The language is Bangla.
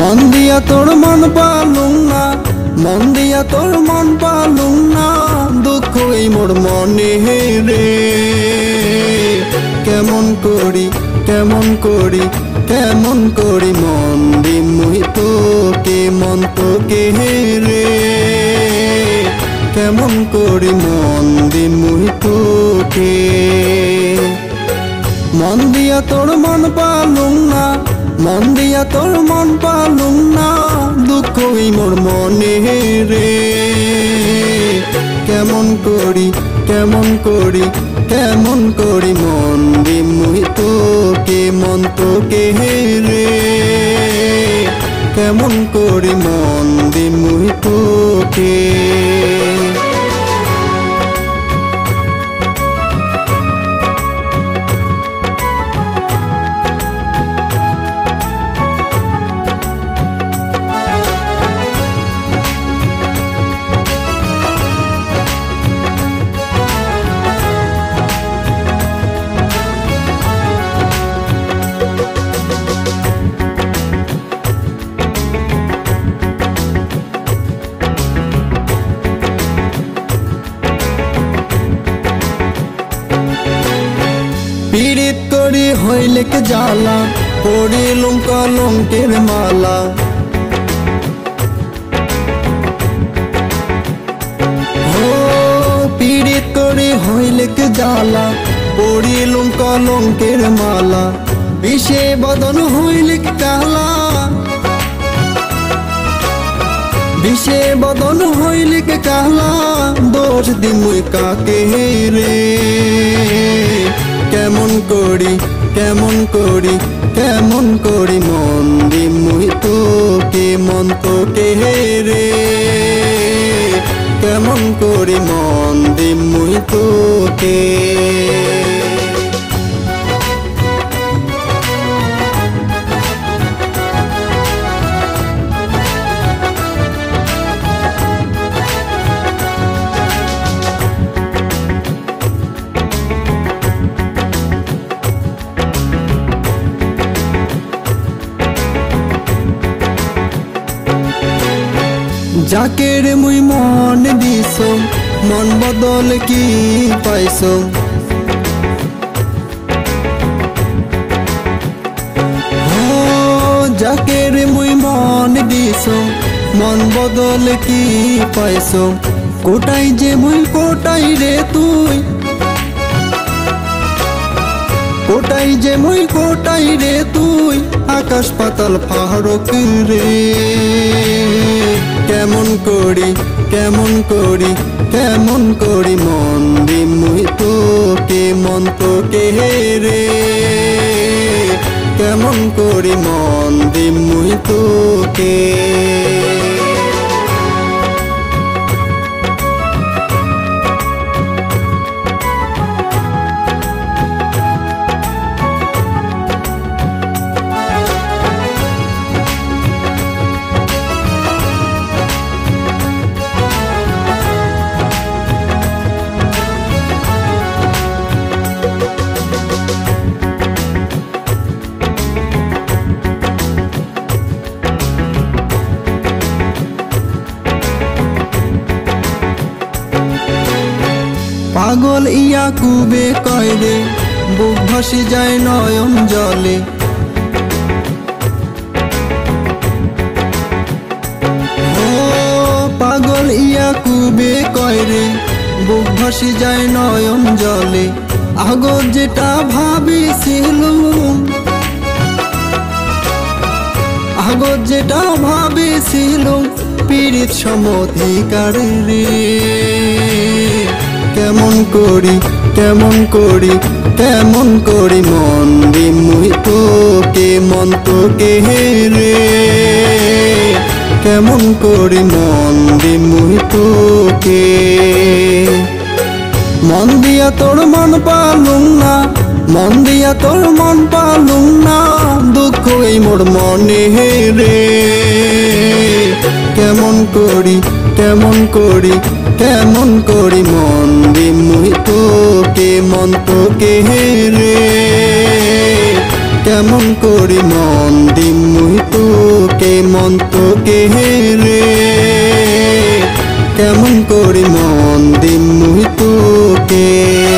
মন দিয়া তোর মন পালুম না, মন দিয়া তোর মন পালুম না, দুঃখ এই মোর মনে রে। কেমন করি কেমন করি কেমন করি মন দি মুই তোকে, মন তোকে রে। কেমন করি মন দি মুই তোকে। মন দিয়া তোর মন পালুম না, মন দিয়া তোর মন পালুম না, দুঃখ এই মোর মনে রে। কেমন করি কেমন করি কেমন করি মন দি মুই তোকে, মন তোকে রে। কেমন করি মন দি মুই তোকে। পীড়িত করি হইলে কে জ্বালা, পড়িলুম কলঙ্কের মালা। ও পীড়িত করি হইলে কে জ্বালা, পড়িলুম কলঙ্কের মালা। বিষে বদন হইলে কে কালা, বিষে বদন হইলে কে কালা, দোষ দি মুই কাকে রে। কেমন করি কেমন করি কেমন করি মন দি মুই তোকে, মন তোকে রে। কেমন করি মন দি মুই তোকে। যাকে রে মুই মন দিছো, মন বদল কি পাইছো। যাকে রে মুই মন দিছো, মন বদল কি পাইছো। কোটাই যে মুই কোটাই রে তুই, কোটাই যে মুই কোটাই রে তুই, আকাশ পাতাল ফারক রে। কেমন করি কেমন করি কেমন করি মন দি মুই তোকে, মন তোকে রে। কেমন করি মন দি মুই তোকে। পাগল ইয়াকুবে কয় রে, বুক ভাসি যায় নয়ন জলে। ও পাগল ইয়াকুবে কয় রে, বুক ভাসি যায় নয়ন জলে। আগত যেটা ভাবিছিলুম, আগত যেটা ভাবিছিলুম, পীড়িত সমধিকার রে। কেমন করি কেমন করি কেমন করি মন দি মুই তোকে, মন তোকে রে। কেমন করি মন দি মুই তোকে। মন দিয়া তোর মন পালুম না, মন দিয়া তোর মন পালুম না, দুঃখ এই মোর মনে রে। কেমন করি কেমন করি কেমন করি মন দি মুই তোকে, মন তোকে রে। কেমন করি মন দিম মুই তোকে মন তোকে রে কেমন করি মন দিম মুই তোকে